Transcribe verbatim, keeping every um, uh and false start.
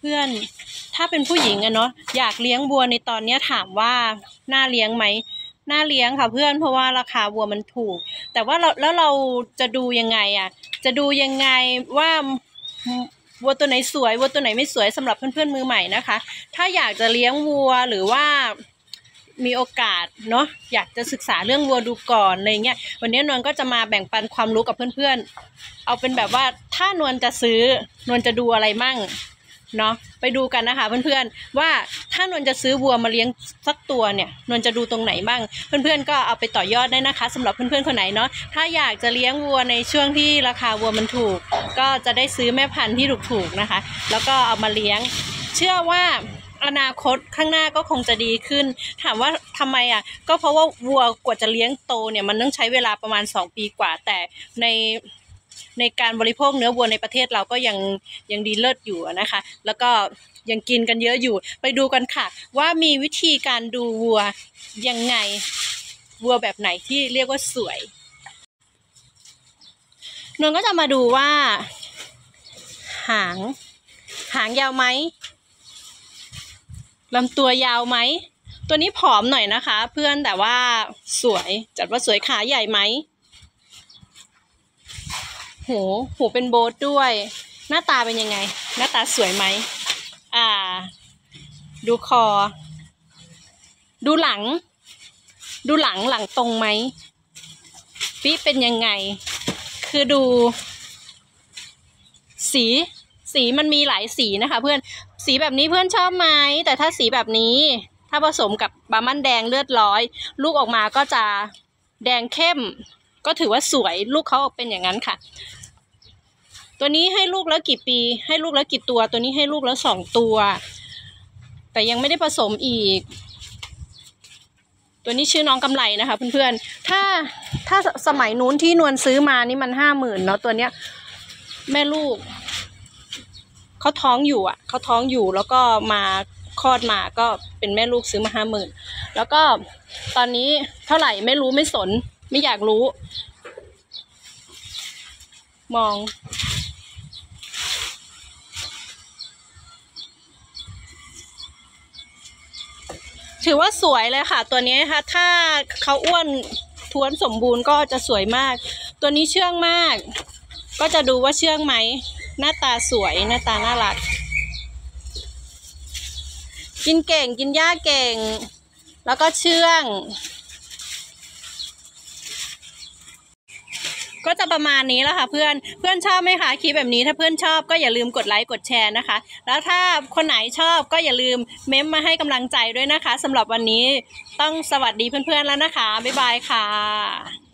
เพื่อนถ้าเป็นผู้หญิงอะเนาะอยากเลี้ยงวัวในตอนนี้ถามว่าน่าเลี้ยงไหมน่าเลี้ยงค่ะเพื่อนเพราะว่าราคาวัวมันถูกแต่ว่าเราแล้วเราจะดูยังไงอะจะดูยังไงว่าวัวตัวไหนสวยวัวตัวไหนไม่สวยสำหรับเพื่อนๆมือใหม่นะคะถ้าอยากจะเลี้ยงวัวหรือว่ามีโอกาสเนาะอยากจะศึกษาเรื่องวัวดูก่อนอะไรเงี้ยวันนี้นวลก็จะมาแบ่งปันความรู้กับเพื่อนๆเอาเป็นแบบว่าถ้านวลจะซื้อนวลจะดูอะไรมั่งเนาะไปดูกันนะคะเพื่อนๆว่าถ้านวลจะซื้อวัวมาเลี้ยงสักตัวเนี่ยนวลจะดูตรงไหนบ้างเพื่อนๆก็เอาไปต่อยอดได้นะคะสำหรับเพื่อนๆคนไหนเนาะถ้าอยากจะเลี้ยงวัวในช่วงที่ราคาวัวมันถูกก็จะได้ซื้อแม่พันธุ์ที่ถูกๆนะคะแล้วก็เอามาเลี้ยงเชื่อว่าอนาคตข้างหน้าก็คงจะดีขึ้นถามว่าทำไมอ่ะก็เพราะว่าวัวกว่าจะเลี้ยงโตเนี่ยมันต้องใช้เวลาประมาณสองปีกว่าแต่ในในการบริโภคเนื้อวัวในประเทศเราก็ยังยังดีเลิศอยู่นะคะแล้วก็ยังกินกันเยอะอยู่ไปดูกันค่ะว่ามีวิธีการดูวัวยังไงวัวแบบไหนที่เรียกว่าสวยนวลก็จะมาดูว่าหางหางยาวไหมลำตัวยาวไหมตัวนี้ผอมหน่อยนะคะเพื่อนแต่ว่าสวยจัดว่าสวยขาใหญ่ไหมหูหูเป็นโบทด้วยหน้าตาเป็นยังไงหน้าตาสวยไหมอ่าดูคอดูหลังดูหลังหลังตรงไหมปีเป็นยังไงคือดูสีสีมันมีหลายสีนะคะเพื่อนสีแบบนี้เพื่อนชอบไหมแต่ถ้าสีแบบนี้ถ้าผสมกับบาร์มันแดงเลือดร้อยลูกออกมาก็จะแดงเข้มก็ถือว่าสวยลูกเขาออกเป็นอย่างนั้นค่ะตัวนี้ให้ลูกแล้วกี่ปีให้ลูกแล้วกี่ตัวตัวนี้ให้ลูกแล้วสองตัวแต่ยังไม่ได้ผสมอีกตัวนี้ชื่อน้องกำไรนะคะเพื่อนๆถ้าถ้าสมัยนู้นที่นวลซื้อมานี่มันห้าหมื่นเนาะตัวเนี้ยแม่ลูกเขาท้องอยู่อ่ะเขาท้องอยู่แล้วก็มาคลอดมาก็เป็นแม่ลูกซื้อมาห้าหมื่นแล้วก็ตอนนี้เท่าไหร่ไม่รู้ไม่สนไม่อยากรู้มองถือว่าสวยเลยค่ะตัวนี้ค่ะถ้าเขาอ้วนท้วนสมบูรณ์ก็จะสวยมากตัวนี้เชื่องมากก็จะดูว่าเชื่องไหมหน้าตาสวยหน้าตาน่ารักกินเก่งกินหญ้าเก่งแล้วก็เชื่องก็จะประมาณนี้แล้วค่ะเพื่อนเพื่อนชอบไหมคะคลิปแบบนี้ถ้าเพื่อนชอบก็อย่าลืมกดไลค์กดแชร์นะคะแล้วถ้าคนไหนชอบก็อย่าลืมเม้มมาให้กำลังใจด้วยนะคะสำหรับวันนี้ต้องสวัสดีเพื่อนๆแล้วนะคะบ๊ายบายค่ะ